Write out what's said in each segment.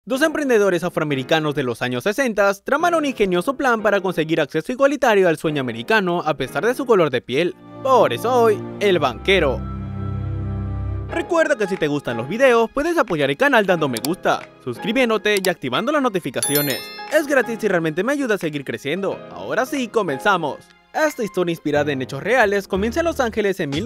Dos emprendedores afroamericanos de los años 60 traman un ingenioso plan para conseguir acceso igualitario al sueño americano a pesar de su color de piel. Por eso hoy, El Banquero. Recuerda que si te gustan los videos, puedes apoyar el canal dando me gusta, suscribiéndote y activando las notificaciones. Es gratis y realmente me ayuda a seguir creciendo. Ahora sí, comenzamos. Esta historia, inspirada en hechos reales, comienza en Los Ángeles en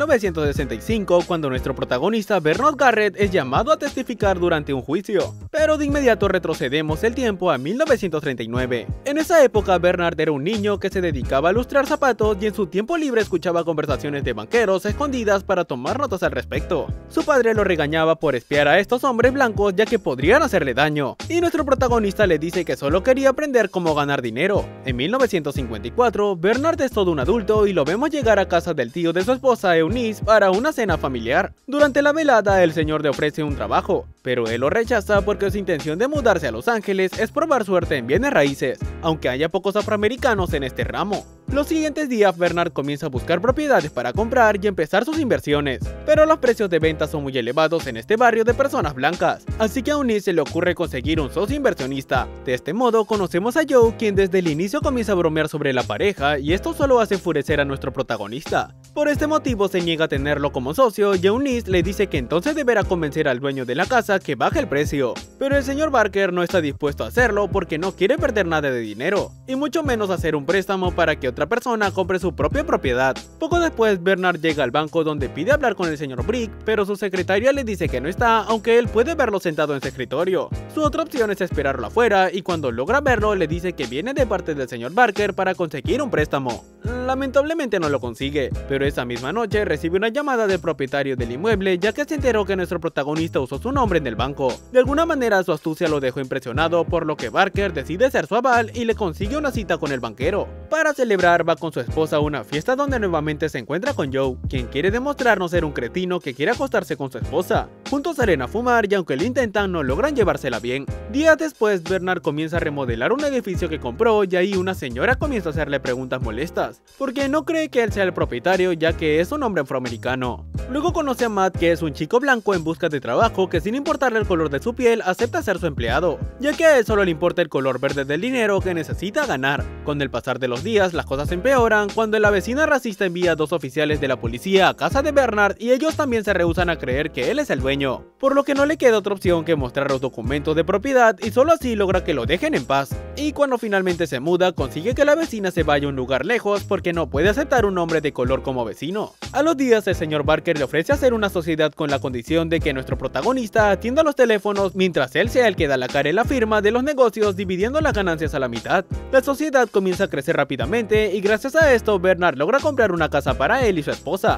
1965, cuando nuestro protagonista Bernard Garrett es llamado a testificar durante un juicio. Pero de inmediato retrocedemos el tiempo a 1939. En esa época, Bernard era un niño que se dedicaba a lustrar zapatos y en su tiempo libre escuchaba conversaciones de banqueros escondidas para tomar notas al respecto. Su padre lo regañaba por espiar a estos hombres blancos, ya que podrían hacerle daño, y nuestro protagonista le dice que solo quería aprender cómo ganar dinero. En 1954, Bernard es todo un adulto y lo vemos llegar a casa del tío de su esposa Eunice para una cena familiar. Durante la velada, el señor le ofrece un trabajo, pero él lo rechaza porque su intención de mudarse a Los Ángeles es probar suerte en bienes raíces, aunque haya pocos afroamericanos en este ramo. Los siguientes días, Bernard comienza a buscar propiedades para comprar y empezar sus inversiones, pero los precios de venta son muy elevados en este barrio de personas blancas, así que a Eunice se le ocurre conseguir un socio inversionista. De este modo, conocemos a Joe, quien desde el inicio comienza a bromear sobre la pareja, y esto solo hace enfurecer a nuestro protagonista. Por este motivo se niega a tenerlo como socio y Eunice le dice que entonces deberá convencer al dueño de la casa que baje el precio. Pero el señor Barker no está dispuesto a hacerlo porque no quiere perder nada de dinero, y mucho menos hacer un préstamo para que otra persona compre su propia propiedad. Poco después, Bernard llega al banco donde pide hablar con el señor Brick, pero su secretaria le dice que no está, aunque él puede verlo sentado en su escritorio. Su otra opción es esperarlo afuera, y cuando logra verlo le dice que viene de parte del señor Barker para conseguir un préstamo. Lamentablemente no lo consigue, pero esa misma noche recibe una llamada del propietario del inmueble, ya que se enteró que nuestro protagonista usó su nombre en el banco. De alguna manera su astucia lo dejó impresionado, por lo que Barker decide ser su aval y le consigue una cita con el banquero. Para celebrar, va con su esposa a una fiesta donde nuevamente se encuentra con Joe, quien quiere demostrar no ser un cretino que quiere acostarse con su esposa. Juntos salen a fumar y aunque lo intentan, no logran llevársela bien. Días después, Bernard comienza a remodelar un edificio que compró y ahí una señora comienza a hacerle preguntas molestas, porque no cree que él sea el propietario, ya que es un hombre afroamericano. Luego conoce a Matt, que es un chico blanco en busca de trabajo que, sin importarle el color de su piel, acepta ser su empleado, ya que a él solo le importa el color verde del dinero que necesita ganar. Con el pasar de los días, las cosas empeoran cuando la vecina racista envía a dos oficiales de la policía a casa de Bernard y ellos también se rehúsan a creer que él es el dueño, por lo que no le queda otra opción que mostrar los documentos de propiedad y solo así logra que lo dejen en paz. Y cuando finalmente se muda, consigue que la vecina se vaya a un lugar lejos porque no puede aceptar un hombre de color como vecino. A los días, el señor Barker le ofrece hacer una sociedad con la condición de que nuestro protagonista atienda los teléfonos mientras él sea el que da la cara en la firma de los negocios, dividiendo las ganancias a la mitad. La sociedad comienza a crecer rápidamente y gracias a esto Bernard logra comprar una casa para él y su esposa.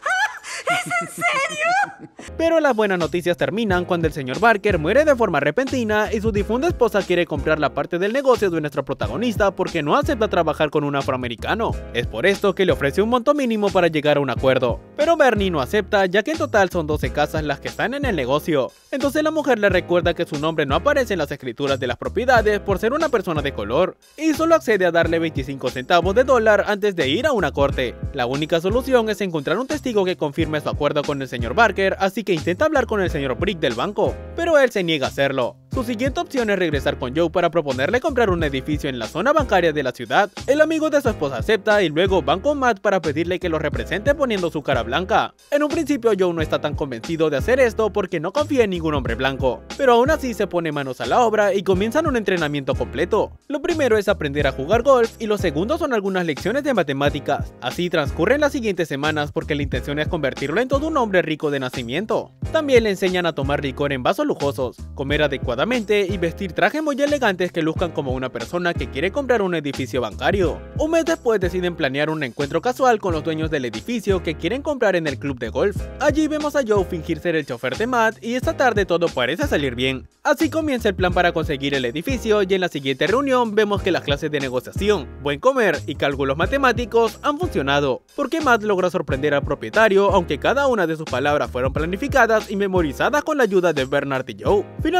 ¿Es en serio? Pero las buenas noticias terminan cuando el señor Barker muere de forma repentina y su difunta esposa quiere comprar la parte del negocio de nuestro protagonista porque no acepta trabajar con un afroamericano. Es por esto que le ofrece un monto mínimo para llegar a un acuerdo, pero Bernie no acepta, ya que en total son 12 casas las que están en el negocio. Entonces la mujer le recuerda que su nombre no aparece en las escrituras de las propiedades por ser una persona de color, y solo accede a darle 25 centavos de dólar antes de ir a una corte. La única solución es encontrar un testigo que confirme su acuerdo con el señor Barker, así que intenta hablar con el señor Brick del banco, pero él se niega a hacerlo. Su siguiente opción es regresar con Joe para proponerle comprar un edificio en la zona bancaria de la ciudad. El amigo de su esposa acepta y luego van con Matt para pedirle que lo represente poniendo su cara blanca. En un principio Joe no está tan convencido de hacer esto porque no confía en ningún hombre blanco, pero aún así se pone manos a la obra y comienzan un entrenamiento completo. Lo primero es aprender a jugar golf y lo segundo son algunas lecciones de matemáticas. Así transcurren las siguientes semanas porque la intención es convertirlo en todo un hombre rico de nacimiento. También le enseñan a tomar licor en vasos lujosos, comer adecuadamente y vestir trajes muy elegantes que luzcan como una persona que quiere comprar un edificio bancario. Un mes después deciden planear un encuentro casual con los dueños del edificio que quieren comprar en el club de golf. Allí vemos a Joe fingir ser el chofer de Matt y esta tarde todo parece salir bien. Así comienza el plan para conseguir el edificio y en la siguiente reunión vemos que las clases de negociación, buen comer y cálculos matemáticos han funcionado, porque Matt logra sorprender al propietario aunque cada una de sus palabras fueron planificadas y memorizadas con la ayuda de Bernard y Joe. Finalmente logra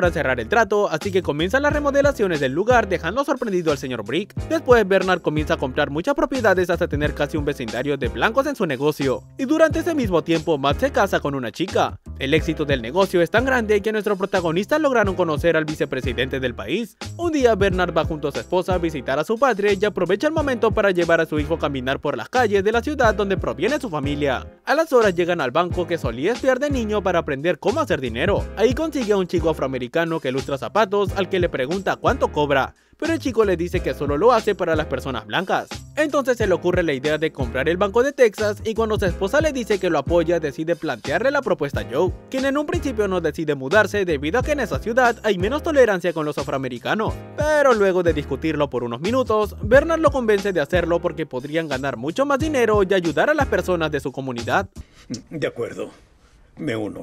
para cerrar el trato, así que comienzan las remodelaciones del lugar, dejando sorprendido al señor Brick. Después Bernard comienza a comprar muchas propiedades hasta tener casi un vecindario de blancos en su negocio, y durante ese mismo tiempo Matt se casa con una chica. El éxito del negocio es tan grande que nuestros protagonistas lograron conocer al vicepresidente del país. Un día Bernard va junto a su esposa a visitar a su padre y aprovecha el momento para llevar a su hijo a caminar por las calles de la ciudad donde proviene su familia. A las horas llegan al banco que solía espiar de niño para aprender cómo hacer dinero. Ahí consigue a un chico afroamericano que lustra zapatos, al que le pregunta cuánto cobra, pero el chico le dice que solo lo hace para las personas blancas. Entonces se le ocurre la idea de comprar el Banco de Texas, y cuando su esposa le dice que lo apoya, decide plantearle la propuesta a Joe, quien en un principio no decide mudarse debido a que en esa ciudad hay menos tolerancia con los afroamericanos. Pero luego de discutirlo por unos minutos, Bernard lo convence de hacerlo porque podrían ganar mucho más dinero y ayudar a las personas de su comunidad. De acuerdo, me uno.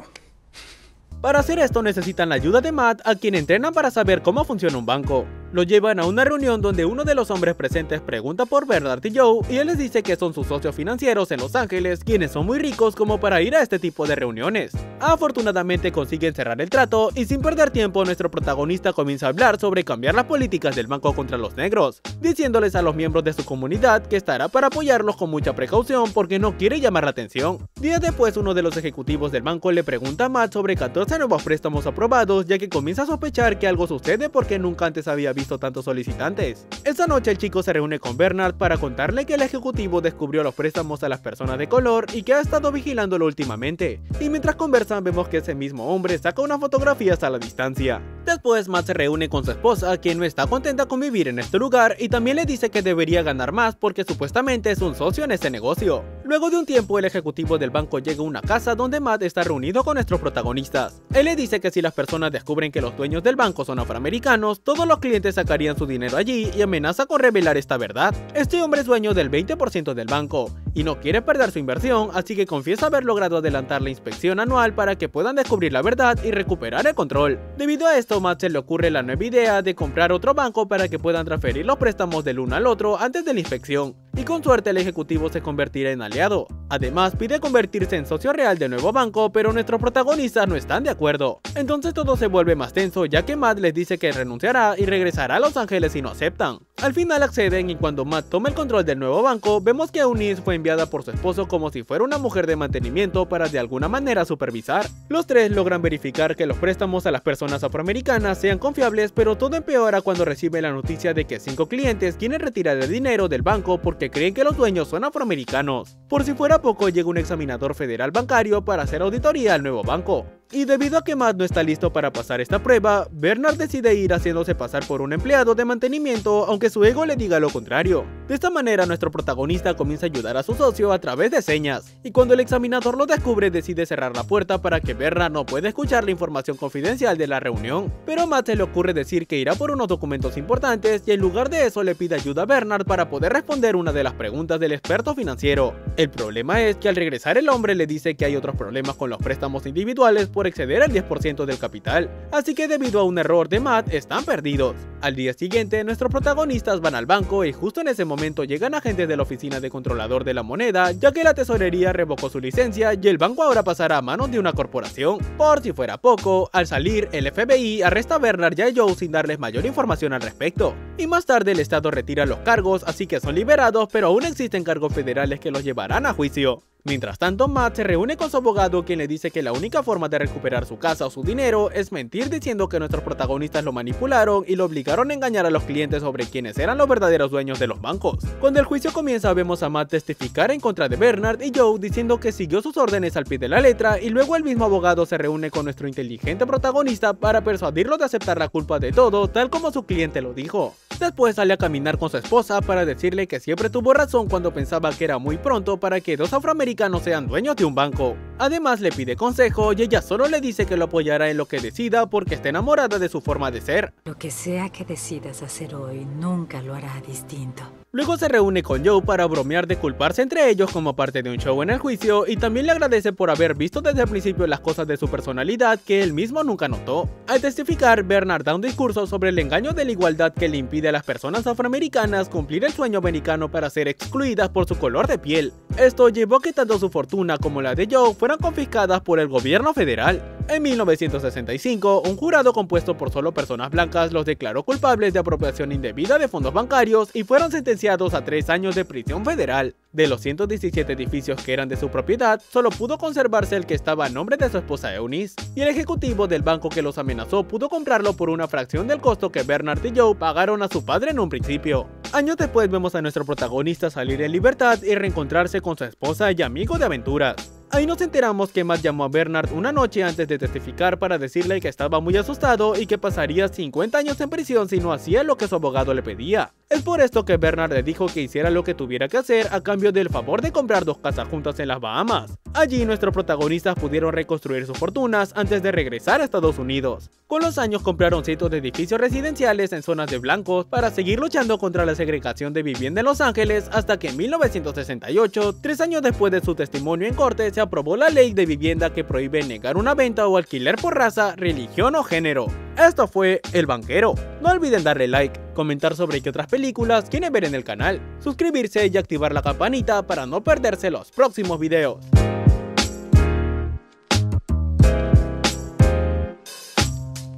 Para hacer esto necesitan la ayuda de Matt, a quien entrenan para saber cómo funciona un banco. Lo llevan a una reunión donde uno de los hombres presentes pregunta por Bernard y Joe, y él les dice que son sus socios financieros en Los Ángeles, quienes son muy ricos como para ir a este tipo de reuniones. Afortunadamente consiguen cerrar el trato, y sin perder tiempo nuestro protagonista comienza a hablar sobre cambiar las políticas del banco contra los negros, diciéndoles a los miembros de su comunidad que estará para apoyarlos con mucha precaución porque no quiere llamar la atención. Días después, uno de los ejecutivos del banco le pregunta a Matt sobre 14 nuevos préstamos aprobados, ya que comienza a sospechar que algo sucede porque nunca antes había visto tantos solicitantes. Esa noche el chico se reúne con Bernard para contarle que el ejecutivo descubrió los préstamos a las personas de color y que ha estado vigilándolo últimamente, y mientras conversan vemos que ese mismo hombre saca unas fotografías a la distancia. Después Matt se reúne con su esposa, quien no está contenta con vivir en este lugar, y también le dice que debería ganar más porque supuestamente es un socio en este negocio. Luego de un tiempo el ejecutivo del banco llega a una casa donde Matt está reunido con nuestros protagonistas. Él le dice que si las personas descubren que los dueños del banco son afroamericanos, todos los clientes sacarían su dinero allí, y amenaza con revelar esta verdad. Este hombre es dueño del 20% del banco y no quiere perder su inversión, así que confiesa haber logrado adelantar la inspección anual para que puedan descubrir la verdad y recuperar el control. Debido a esto, Matt se le ocurre la nueva idea de comprar otro banco para que puedan transferir los préstamos del uno al otro antes de la inspección, y con suerte el ejecutivo se convertirá en aliado. Además, pide convertirse en socio real del nuevo banco, pero nuestros protagonistas no están de acuerdo. Entonces todo se vuelve más tenso, ya que Matt les dice que renunciará y regresará a Los Ángeles si no aceptan. Al final acceden, y cuando Matt toma el control del nuevo banco, vemos que Eunice fue enviada por su esposo como si fuera una mujer de mantenimiento para de alguna manera supervisar. Los tres logran verificar que los préstamos a las personas afroamericanas sean confiables, pero todo empeora cuando reciben la noticia de que 5 clientes quieren retirar el dinero del banco porque creen que los dueños son afroamericanos. Por si fuera poco, llega un examinador federal bancario para hacer auditoría al nuevo banco. Y debido a que Matt no está listo para pasar esta prueba, Bernard decide ir haciéndose pasar por un empleado de mantenimiento, aunque su ego le diga lo contrario. De esta manera nuestro protagonista comienza a ayudar a su socio a través de señas, y cuando el examinador lo descubre decide cerrar la puerta para que Bernard no pueda escuchar la información confidencial de la reunión. Pero a Matt se le ocurre decir que irá por unos documentos importantes, y en lugar de eso le pide ayuda a Bernard para poder responder una de las preguntas del experto financiero. El problema es que al regresar el hombre le dice que hay otros problemas con los préstamos individuales por exceder el 10% del capital, así que debido a un error de Matt están perdidos. Al día siguiente nuestros protagonistas van al banco, y justo en ese momento llegan agentes de la oficina de controlador de la moneda, ya que la tesorería revocó su licencia y el banco ahora pasará a manos de una corporación. Por si fuera poco, al salir el FBI arresta a Bernard y a Joe sin darles mayor información al respecto, y más tarde el estado retira los cargos, así que son liberados, pero aún existen cargos federales que los llevarán a juicio. Mientras tanto, Matt se reúne con su abogado, quien le dice que la única forma de recuperar su casa o su dinero es mentir diciendo que nuestros protagonistas lo manipularon y lo obligaron a engañar a los clientes sobre quiénes eran los verdaderos dueños de los bancos. Cuando el juicio comienza, vemos a Matt testificar en contra de Bernard y Joe diciendo que siguió sus órdenes al pie de la letra, y luego el mismo abogado se reúne con nuestro inteligente protagonista para persuadirlo de aceptar la culpa de todo, tal como su cliente lo dijo. Después sale a caminar con su esposa para decirle que siempre tuvo razón cuando pensaba que era muy pronto para que dos afroamericanos sean dueños de un banco. Además le pide consejo, y ella solo le dice que lo apoyará en lo que decida porque está enamorada de su forma de ser. Lo que sea que decidas hacer hoy, nunca lo hará distinto. Luego se reúne con Joe para bromear de culparse entre ellos como parte de un show en el juicio, y también le agradece por haber visto desde el principio las cosas de su personalidad que él mismo nunca notó. Al testificar, Bernard da un discurso sobre el engaño de la igualdad que le impide a las personas afroamericanas cumplir el sueño americano para ser excluidas por su color de piel. Esto llevó a que tanto su fortuna como la de Joe fueran confiscadas por el gobierno federal. En 1965, un jurado compuesto por solo personas blancas los declaró culpables de apropiación indebida de fondos bancarios y fueron sentenciados a 3 años de prisión federal. De los 117 edificios que eran de su propiedad, solo pudo conservarse el que estaba a nombre de su esposa Eunice, y el ejecutivo del banco que los amenazó pudo comprarlo por una fracción del costo que Bernard y Joe pagaron a su padre en un principio. Años después vemos a nuestro protagonista salir en libertad y reencontrarse con su esposa y amigo de aventuras. Ahí nos enteramos que Matt llamó a Bernard una noche antes de testificar para decirle que estaba muy asustado y que pasaría 50 años en prisión si no hacía lo que su abogado le pedía. Es por esto que Bernard le dijo que hiciera lo que tuviera que hacer a cambio del favor de comprar 2 casas juntas en las Bahamas. Allí nuestros protagonistas pudieron reconstruir sus fortunas antes de regresar a Estados Unidos. Con los años compraron cientos de edificios residenciales en zonas de blancos para seguir luchando contra la segregación de vivienda en Los Ángeles hasta que en 1968, 3 años después de su testimonio en corte, se aprobó la ley de vivienda que prohíbe negar una venta o alquiler por raza, religión o género. Esto fue El Banquero. No olviden darle like, comentar sobre qué otras películas quieren ver en el canal, suscribirse y activar la campanita para no perderse los próximos videos.